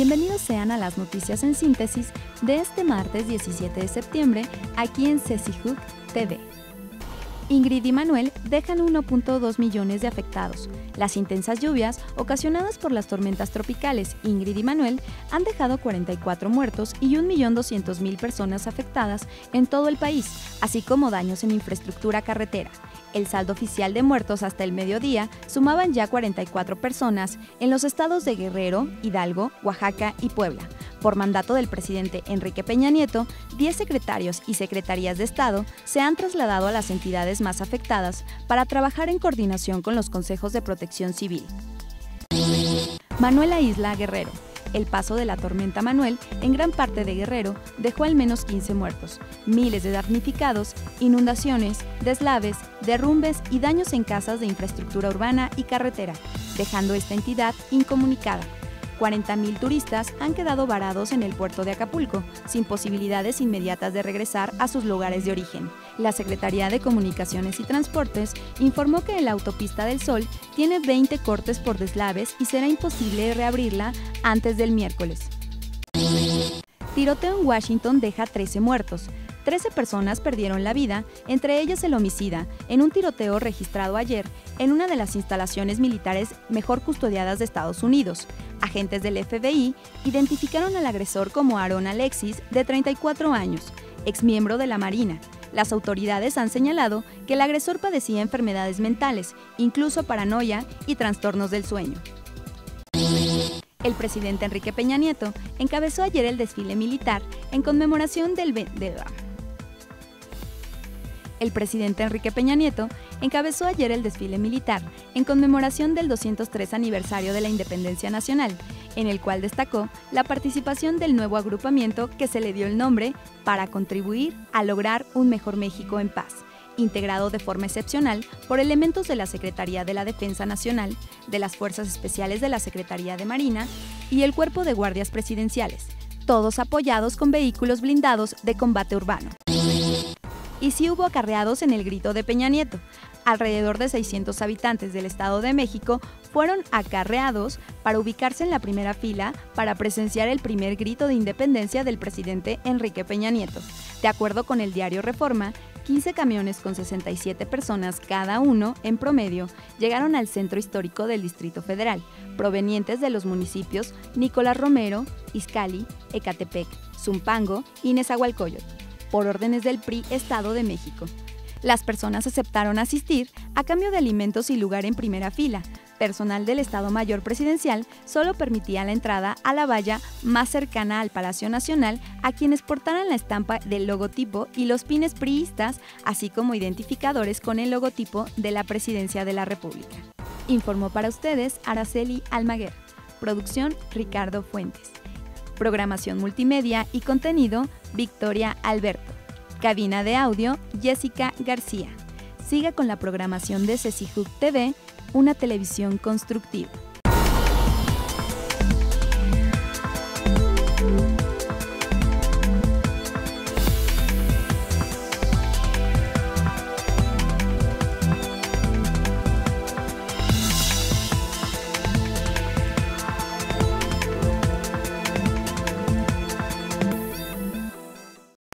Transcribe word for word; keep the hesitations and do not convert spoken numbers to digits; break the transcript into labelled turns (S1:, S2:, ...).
S1: Bienvenidos sean a las noticias en síntesis de este martes diecisiete de septiembre, aquí en CECIJUC T V. Ingrid y Manuel dejan uno punto dos millones de afectados. Las intensas lluvias ocasionadas por las tormentas tropicales Ingrid y Manuel han dejado cuarenta y cuatro muertos y un millón doscientas mil personas afectadas en todo el país, así como daños en infraestructura carretera. El saldo oficial de muertos hasta el mediodía sumaban ya cuarenta y cuatro personas en los estados de Guerrero, Hidalgo, Oaxaca y Puebla. Por mandato del presidente Enrique Peña Nieto, diez secretarios y secretarías de Estado se han trasladado a las entidades más afectadas para trabajar en coordinación con los consejos de protección civil. Manuel aísla a Guerrero. El paso de la tormenta Manuel en gran parte de Guerrero dejó al menos quince muertos, miles de damnificados, inundaciones, deslaves, derrumbes y daños en casas de infraestructura urbana y carretera, dejando esta entidad incomunicada. cuarenta mil turistas han quedado varados en el puerto de Acapulco, sin posibilidades inmediatas de regresar a sus lugares de origen. La Secretaría de Comunicaciones y Transportes informó que la Autopista del Sol tiene veinte cortes por deslaves y será imposible reabrirla antes del miércoles. Tiroteo en Washington deja trece muertos. trece personas perdieron la vida, entre ellas el homicida, en un tiroteo registrado ayer en una de las instalaciones militares mejor custodiadas de Estados Unidos. Agentes del F B I identificaron al agresor como Aaron Alexis, de treinta y cuatro años, exmiembro de la Marina. Las autoridades han señalado que el agresor padecía enfermedades mentales, incluso paranoia y trastornos del sueño. El presidente Enrique Peña Nieto encabezó ayer el desfile militar en conmemoración del... De, El presidente Enrique Peña Nieto encabezó ayer el desfile militar en conmemoración del doscientos tres aniversario de la Independencia Nacional, en el cual destacó la participación del nuevo agrupamiento que se le dio el nombre para contribuir a lograr un mejor México en paz, integrado de forma excepcional por elementos de la Secretaría de la Defensa Nacional, de las Fuerzas Especiales de la Secretaría de Marina y el Cuerpo de Guardias Presidenciales, todos apoyados con vehículos blindados de combate urbano. Y sí hubo acarreados en el grito de Peña Nieto. Alrededor de seiscientos habitantes del Estado de México fueron acarreados para ubicarse en la primera fila para presenciar el primer grito de independencia del presidente Enrique Peña Nieto. De acuerdo con el diario Reforma, quince camiones con sesenta y siete personas cada uno, en promedio, llegaron al centro histórico del Distrito Federal, provenientes de los municipios Nicolás Romero, Izcalli, Ecatepec, Zumpango y Nezahualcóyotl, por órdenes del P R I Estado de México. Las personas aceptaron asistir a cambio de alimentos y lugar en primera fila. Personal del Estado Mayor Presidencial solo permitía la entrada a la valla más cercana al Palacio Nacional a quienes portaran la estampa del logotipo y los pines priistas, así como identificadores con el logotipo de la Presidencia de la República. Informó para ustedes Araceli Almaguer. Producción Ricardo Fuentes. Programación multimedia y contenido Victoria Alberto. Cabina de audio Jessica García. Siga con la programación de CECIJUC T V, una televisión constructiva.